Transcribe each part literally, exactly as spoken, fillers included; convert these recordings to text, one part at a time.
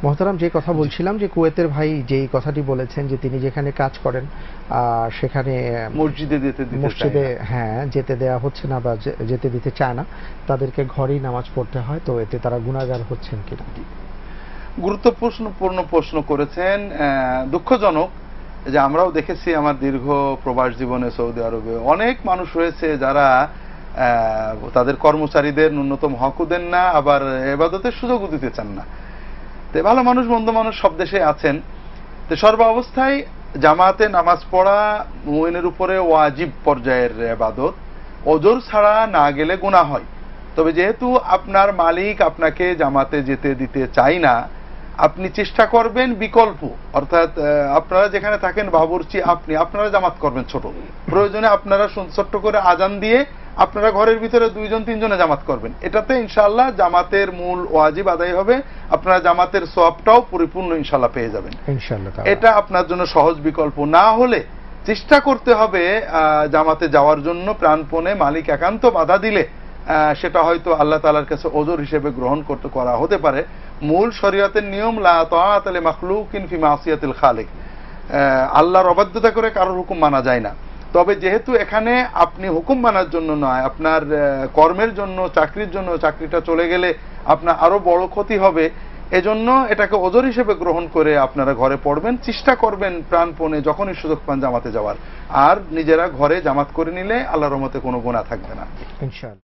মোহতারাম, যে কথা বলছিলাম যে কুয়েতের ভাই যেই কথাটি বলেছেন যে তিনি যেখানে কাজ করেন সেখানে মসজিদে যেতে দিতে মসজিদে হ্যাঁ যেতে দেওয়া হচ্ছে না বা যেতে দিতে চায় না, তাদেরকে ঘরেই নামাজ পড়তে হয়, তো এতে তারা গুনাহগার হচ্ছেন কিনা? গুরুত্বপূর্ণ প্রশ্ন করেছেন। দুঃখজনক যে আমরাও দেখেছি আমার দীর্ঘ প্রবাস জীবনে সৌদি আরবে অনেক মানুষ রয়েছে যারা তাদের কর্মচারীদের ন্যূনতম হকও দেন না, আবার ইবাদতের সুযোগও দিতে চান না। তো ভালো মানুষ মন্দ মানুষ সব দেশে আছেন। তো সর্বাবস্থায় জামাতে নামাজ পড়া মুমিনের উপরে ওয়াজিব পর্যায়ের ইবাদত, ওজর ছাড়া না গেলে গুনাহ হয়। তবে যেহেতু আপনার মালিক আপনাকে জামাতে যেতে দিতে চাই না, আপনি চেষ্টা করবেন বিকল্প, অর্থাৎ আপনারা যেখানে থাকেন বাবুর্চি আপনি আপনারা জামাত করবেন ছোট, প্রয়োজনে আপনারা ছোট্ট করে আজান দিয়ে আপনারা ঘরের ভিতরে দুইজন তিনজনে জামাত করবেন। এটাতে ইনশাআল্লাহ জামাতের মূল ওয়াজিব আদায় হবে, আপনারা জামাতের সওয়াবটাও পরিপূর্ণ ইনশাআল্লাহ পেয়ে যাবেন ইনশাআল্লাহ। এটা আপনার জন্য সহজ বিকল্প। না হলে চেষ্টা করতে হবে জামাতে যাওয়ার জন্য প্রাণপণে, মালিক একান্ত বাধা দিলে সেটা হয়তো আল্লাহ তাআলার কাছে ওজর হিসেবে গ্রহণ করতে করা হতে পারে। মূল শরীয়তের নিয়ম লা তাআতা লি মাখলুকিন ফি মাসিয়াতিল খালিক, আল্লাহর অবাধ্যতা করে কারোর হুকুম মানা যায় না। তবে যেহেতু এখানে আপনি হুকুম মানার জন্য নয়, আপনার কর্মের জন্য, চাকরির জন্য, চাকরিটা চলে গেলে আপনার আরো বড় ক্ষতি হবে, এজন্য এটাকে ওজর হিসেবে গ্রহণ করে আপনারা ঘরে পড়বেন। চেষ্টা করবেন প্রাণপণে যখনই সুযোগ পান জামাতে যাওয়ার, আর নিজেরা ঘরে জামাত করে নিলে আল্লাহর রহমতে কোনো গুনাহ থাকবে না ইনশাআল্লাহ।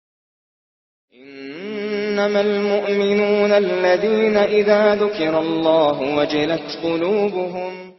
إنما المؤمنون الذين إذا ذكر الله وجلت قلوبهم